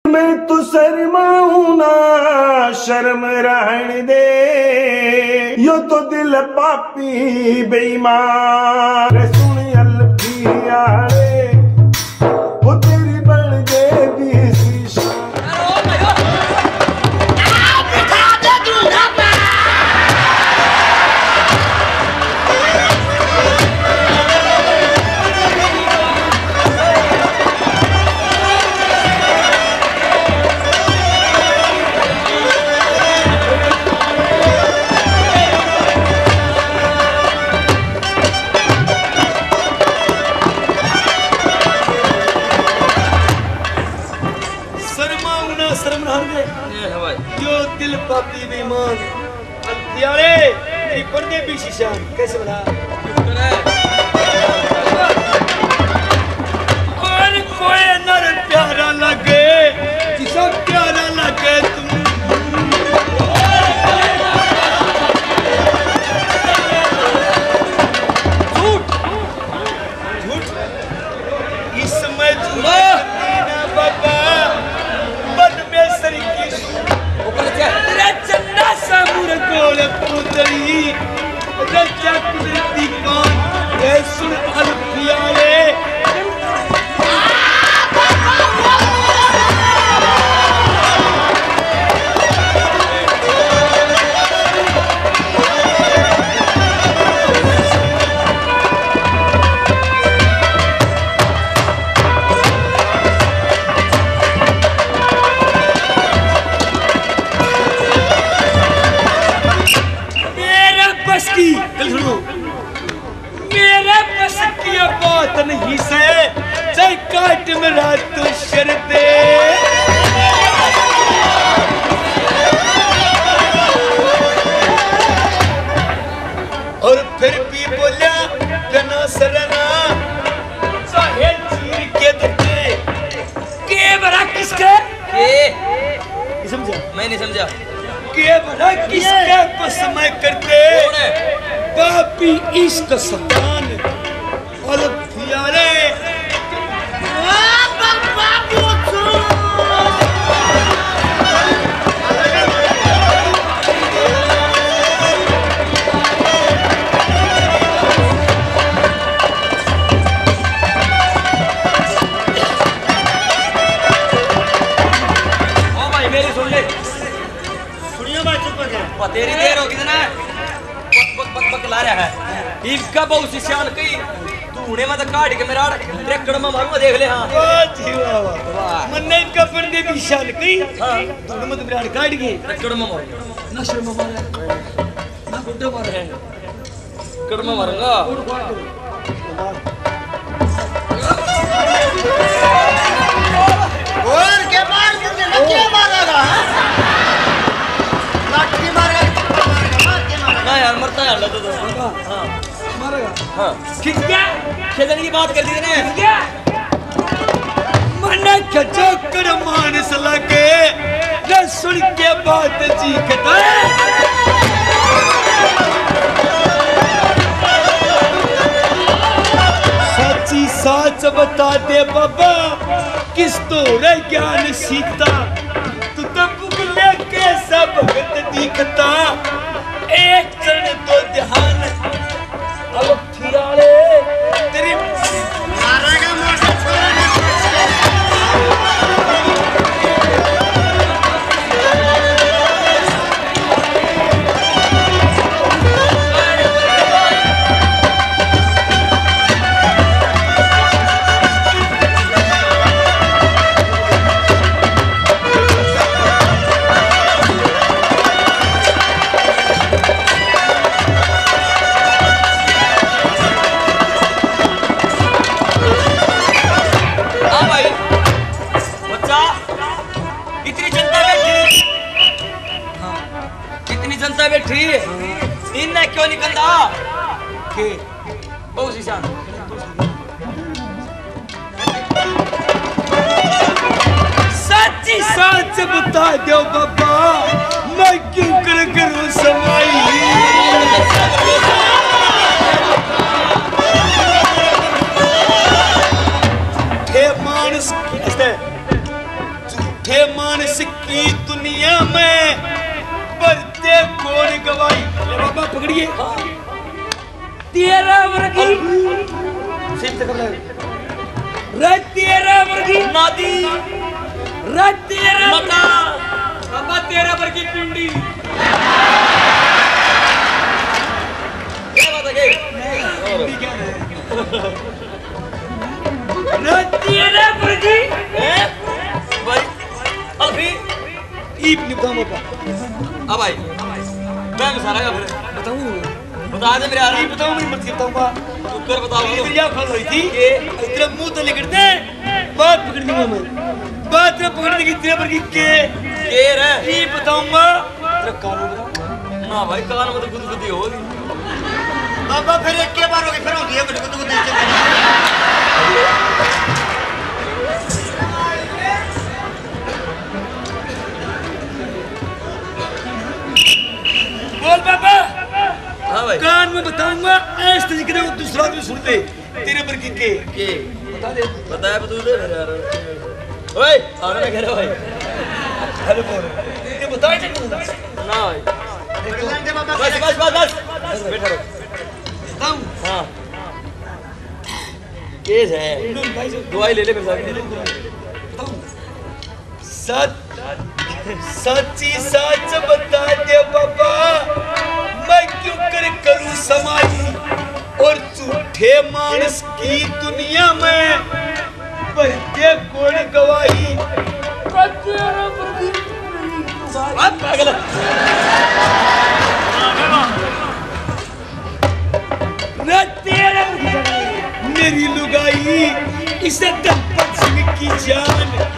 मैं तो शर्माऊं ना शर्म रहने दे यो तो दिल पापी बेईमान सुन अलफिया वो तेरी बन देगी शीशा। जो दिल पापी बेईमान यारे तेरी पर्दे भी शीशा कैसे बना और कोई नर प्यारा लगे जिसा प्यारा लगे तुम झूठ झूठ इसमें झूठ ना बाबा बद में सरी चन्ना सामूर गोल पुतरी रजा कुदरती कौन ये सुन अलफियाले मेरे बस की बात नहीं से चाहे काट में रात शरते और फिर भी बोला गना सरना चाहे चीर के दे के बरा किसके समझा मैं नहीं समझा के बरा किसके पसमय करते पापी इश्क सतान अलफियाले ओ भाई मेरी सुन ले सुनियो भाई चुप कर जा तेरी देर होगी ना बक ला रहा है इनका बहुत सियान कई तूने मत काट के मेरा ट्रैक्टर में मारूंगा देख ले। हां वाह जी वाह मन्ने इनका बंदे भी शान कई हां तूने मत मेरा काट के ट्रैक्टर में मार ना शर्म मार ना गुड्डा मार है ट्रैक्टर में मारूंगा और के मार तुमने क्या मारेगा लाठी मारेगा ना यार मरता है अल्लाह तो हां मारेगा हां ठीक क्या खेलने की बात कर दी ने क्या मन खचो कर मानस लगे न सुन के बात चीखता सच्ची साच बता दे बाबा किस तो रे ज्ञान सीता तू तो बुगले के सब भगत दिखता एक चरण दो ध्यान अलफियाले तेरी मारेगा मोटा छोरा ने बैठी इन्हें क्यों निकलता के बहुत शीशान सच्ची सच बता दो बाबा मैं क्यों कर करूं समाई थे मानस झूठे झूठे मानस की दुनिया में बढ़ते कौन गवाही। बाबा पकड़िए। तेरा वर्गी तेरा वर्गी नादी तेरा मता बाबा तेरा वर्गी पिंडी। क्या बात है तेरा वर्गी भाई अभी ईब निभाऊं बाबा। अब भाई मैं सारा का फिर बताऊं बता दे मेरे यार। बताऊं मैं मत बताऊंगा ऊपर बताओ मेरी याद खोल रही थी कि तेरा मुंह तो लिखते बात पकड़ दूंगा मैं। बात ना पकड़ने की तेरे पर की के रे ये बताऊंगा तेरा कान बताऊं ना भाई कान में तो गुदगुदी होगी बाबा। फिर एक के बार होगी फिर होगी है मुझे गुदगुदी। बोल बाबा। हाँ भाई कान में बताऊंगा ऐसे तरीके से दूसरा भी सुनते तेरे पर की के बता दे बताया बता दे यार। ओए आगे मैं कह रहा भाई हेलो बोल ये बता दे ना भाई बस बस बस बस बैठा रहो बताऊं। हाँ केस है दवाई ले ले मेरे साथ। सच सच्ची सच बता दे बाबा मैं क्यों करूं समाजी और झूठे मानस की दुनिया में बढ़ते कौन गवाही। पागल मेरी लुगाई इसे दंपत सिंह की जान